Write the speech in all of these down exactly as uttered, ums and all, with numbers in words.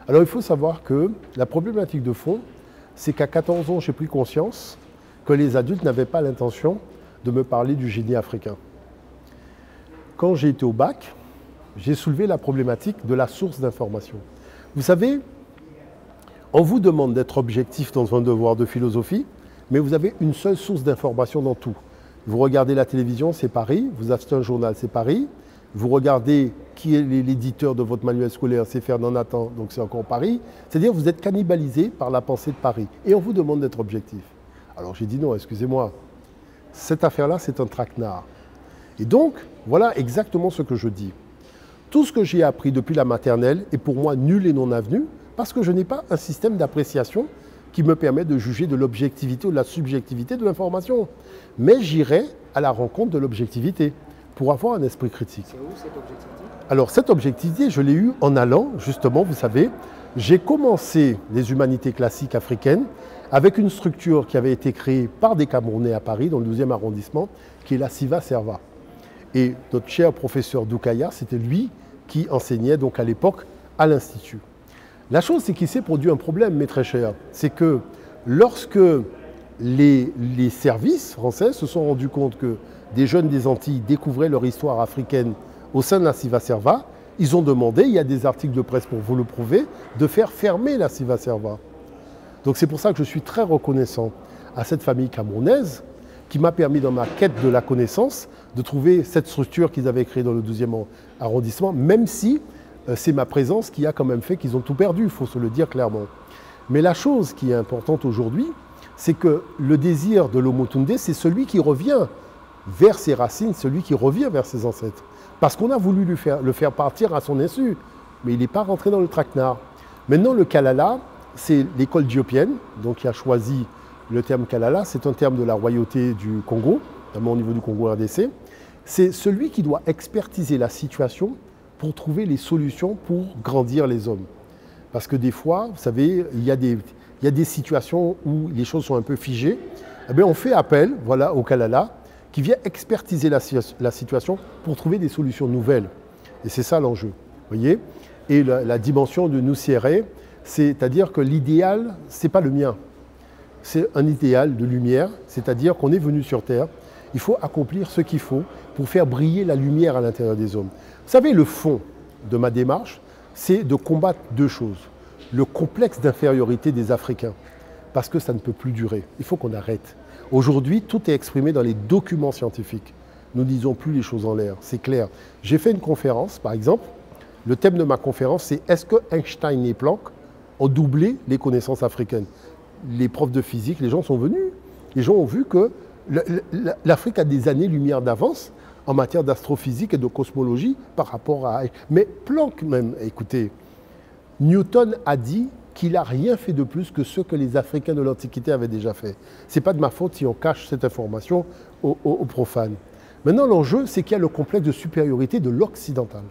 Alors il faut savoir que la problématique de fond, c'est qu'à quatorze ans, j'ai pris conscience que les adultes n'avaient pas l'intention de me parler du génie africain. Quand j'ai été au bac, j'ai soulevé la problématique de la source d'information. Vous savez, on vous demande d'être objectif dans un devoir de philosophie, mais vous avez une seule source d'information dans tout. Vous regardez la télévision, c'est Paris. Vous achetez un journal, c'est Paris. Vous regardez qui est l'éditeur de votre manuel scolaire, c'est Ferdinand Nathan, donc c'est encore Paris. C'est-à-dire que vous êtes cannibalisé par la pensée de Paris. Et on vous demande d'être objectif. Alors j'ai dit non, excusez-moi. Cette affaire-là, c'est un traquenard. Et donc, voilà exactement ce que je dis. Tout ce que j'ai appris depuis la maternelle est pour moi nul et non avenu, parce que je n'ai pas un système d'appréciation qui me permet de juger de l'objectivité ou de la subjectivité de l'information. Mais j'irai à la rencontre de l'objectivité pour avoir un esprit critique. C'est où cette objectivité? Alors cette objectivité, je l'ai eue en allant, justement, vous savez, j'ai commencé les humanités classiques africaines avec une structure qui avait été créée par des Camerounais à Paris, dans le douzième arrondissement, qui est la Siva Serva. Et notre cher professeur Doukaya, c'était lui qui enseignait donc à l'époque à l'Institut. La chose, c'est qu'il s'est produit un problème, mes très chers. C'est que lorsque les, les services français se sont rendus compte que des jeunes des Antilles découvraient leur histoire africaine au sein de la Siva Serva, ils ont demandé, il y a des articles de presse pour vous le prouver, de faire fermer la Siva Serva. Donc c'est pour ça que je suis très reconnaissant à cette famille camerounaise qui m'a permis dans ma quête de la connaissance de trouver cette structure qu'ils avaient créée dans le douzième arrondissement, même si euh, c'est ma présence qui a quand même fait qu'ils ont tout perdu, il faut se le dire clairement. Mais la chose qui est importante aujourd'hui, c'est que le désir de l'Omotunde, c'est celui qui revient vers ses racines, celui qui revient vers ses ancêtres. Parce qu'on a voulu lui faire, le faire partir à son insu, mais il n'est pas rentré dans le traquenard. Maintenant, le Kalala, c'est l'école diopienne, donc qui a choisi le terme Kalala, c'est un terme de la royauté du Congo, notamment au niveau du Congo R D C. C'est celui qui doit expertiser la situation pour trouver les solutions pour grandir les hommes. Parce que des fois, vous savez, il y a des, il y a des situations où les choses sont un peu figées. Eh bien, on fait appel voilà, au Kalala, qui vient expertiser la, la situation pour trouver des solutions nouvelles. Et c'est ça l'enjeu, voyez. Et la, la dimension de Nusiere, c'est-à-dire que l'idéal, ce n'est pas le mien. C'est un idéal de lumière, c'est-à-dire qu'on est venu sur Terre, il faut accomplir ce qu'il faut pour faire briller la lumière à l'intérieur des hommes. Vous savez, le fond de ma démarche, c'est de combattre deux choses. Le complexe d'infériorité des Africains, parce que ça ne peut plus durer. Il faut qu'on arrête. Aujourd'hui, tout est exprimé dans les documents scientifiques. Nous ne disons plus les choses en l'air, c'est clair. J'ai fait une conférence, par exemple. Le thème de ma conférence, c'est « Est-ce que Einstein et Planck ont doublé les connaissances africaines ?» Les profs de physique, les gens sont venus. Les gens ont vu que l'Afrique a des années-lumière d'avance en matière d'astrophysique et de cosmologie par rapport à... Mais Planck même, écoutez, Newton a dit qu'il n'a rien fait de plus que ce que les Africains de l'Antiquité avaient déjà fait. Ce n'est pas de ma faute si on cache cette information aux, aux, aux profanes. Maintenant, l'enjeu, c'est qu'il y a le complexe de supériorité de l'occidental.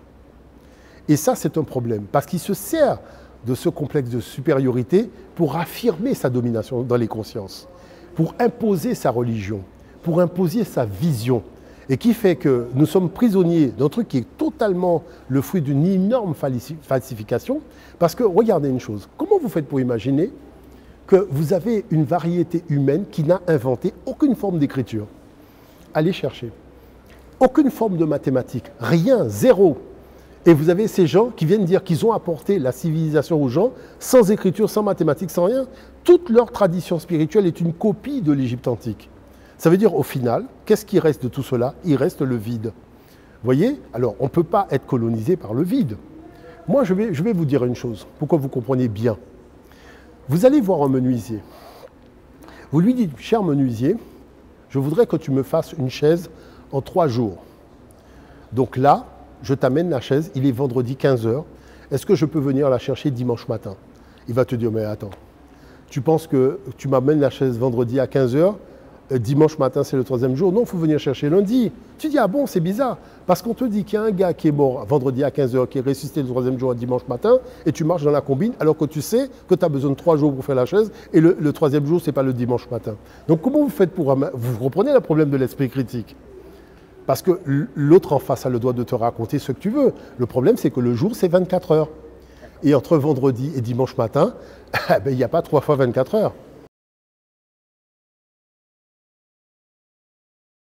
Et ça, c'est un problème, parce qu'il se sert de ce complexe de supériorité pour affirmer sa domination dans les consciences, pour imposer sa religion, pour imposer sa vision, et qui fait que nous sommes prisonniers d'un truc qui est totalement le fruit d'une énorme falsification, parce que, regardez une chose, comment vous faites pour imaginer que vous avez une variété humaine qui n'a inventé aucune forme d'écriture? Allez chercher. Aucune forme de mathématiques, rien, zéro. Et vous avez ces gens qui viennent dire qu'ils ont apporté la civilisation aux gens sans écriture, sans mathématiques, sans rien. Toute leur tradition spirituelle est une copie de l'Égypte antique. Ça veut dire au final, qu'est-ce qui reste de tout cela? Il reste le vide. Vous voyez? Alors, on ne peut pas être colonisé par le vide. Moi, je vais, je vais vous dire une chose, pour que vous compreniez bien. Vous allez voir un menuisier. Vous lui dites, cher menuisier, je voudrais que tu me fasses une chaise en trois jours. Donc là, je t'amène la chaise, il est vendredi quinze heures. Est-ce que je peux venir la chercher dimanche matin? Il va te dire, mais attends, tu penses que tu m'amènes la chaise vendredi à quinze heures, dimanche matin c'est le troisième jour? Non, il faut venir chercher lundi. Tu dis, ah bon, c'est bizarre. Parce qu'on te dit qu'il y a un gars qui est mort vendredi à quinze heures, qui est ressuscité le troisième jour à dimanche matin, et tu marches dans la combine, alors que tu sais que tu as besoin de trois jours pour faire la chaise, et le, le troisième jour, ce n'est pas le dimanche matin. Donc comment vous faites pour... Vous reprenez le problème de l'esprit critique? Parce que l'autre en face a le droit de te raconter ce que tu veux. Le problème, c'est que le jour, c'est vingt-quatre heures. Et entre vendredi et dimanche matin, il n'y a pas trois fois vingt-quatre heures.